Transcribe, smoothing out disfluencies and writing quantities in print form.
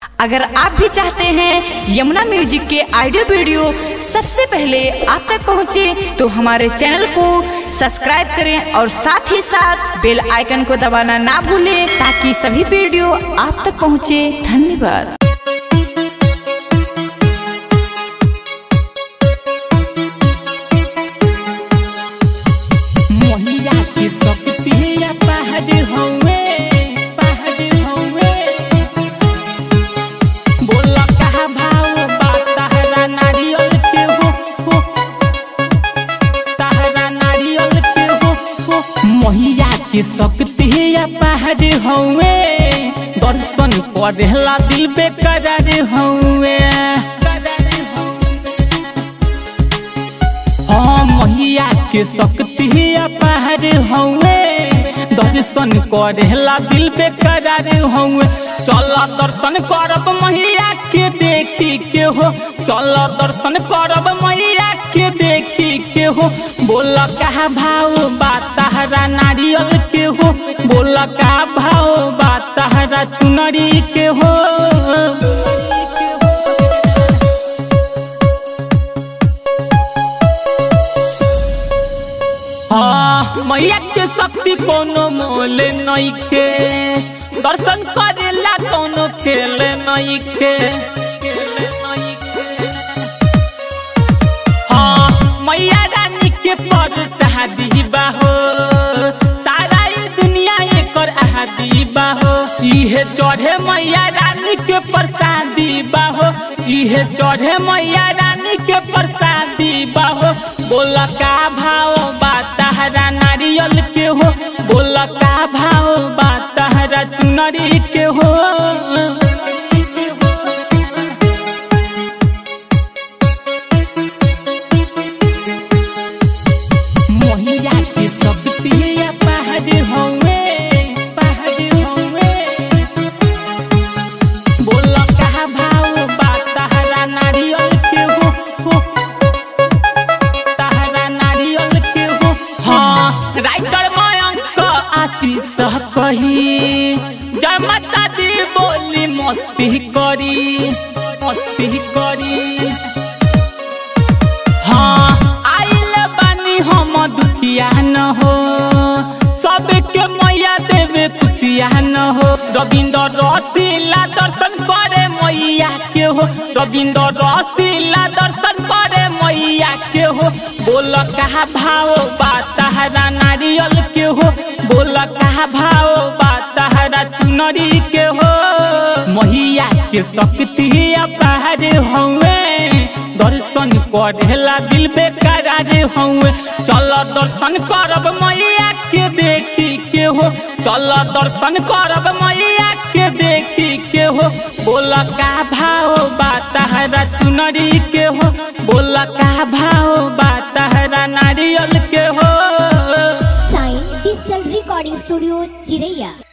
अगर आप भी चाहते हैं यमुना म्यूजिक के ऑडियो वीडियो सबसे पहले आप तक पहुंचे, तो हमारे चैनल को सब्सक्राइब करें और साथ ही साथ बेल आइकन को दबाना ना भूलें, ताकि सभी वीडियो आप तक पहुंचे। धन्यवाद। के सकती या पहाड़ हौवे, दर्शन करेला दिल बेकरार हौवे। हाँ मैया के सकती या पहाड़ हौवे, दर्शन करेला दिल बेकरार हौवे। चल दर्शन करब मैया के देखी के हो, चल दर्शन करब मैया के देखी के हो। बोल का भाव बा तहरा नारियल के हो, बोल का भाव बा तहरा चुनरी के हो। हाँ मैया के शक्ति कोनो मोल नइखे, दर्शन करेला कोनो खेल नइखे। हाँ मैया रानी के परसादी बाहो, सारा दुनिया एकर आहादी बाहो। इहे चढ़े मैया रानी के प्रसादी बाहो, इहे चढ़े मैया रानी के प्रसादी बाहो। बोल का भाव बा तहरा नारियल के हो, बोल का भाव बा तहरा चुनरी के हो। मैया के शक्ति या पहाड़ हौवे, पहाड़ हौवे। बोल का भाव बा तहरा नारियल के हो, तहरा नारियल के हो। हाँ राइटर मयंक आशीष कही, जय माता दी बोली मस्ती करी, मस्ती करी। हाँ आइल बानी हम दुखिया न हो, सबके मैया देवे खुशिया न हो। रविंद्र रसीला दर्शन करे मैया के हो, रविंद्र रसीला दर्शन करे मैया के हो। बोल का भाव बा तहरा नारियल के हो, बोल का भाव बा तहरा चुनरी के हो। मैया के शक्ति या पहाड़ हौवे, दर्शन करेला दिल बेकरार हौवे। चल दर्शन करब मैया के देखी के हो, चल दर्शन करब मैया के देखी के हो। बोल का भाव बा तहरा चुनरी के हो, बोल का भाव बा तहरा नारियल के हो। साइन डिजिटल रिकॉर्डिंग स्टूडियो चिरैया।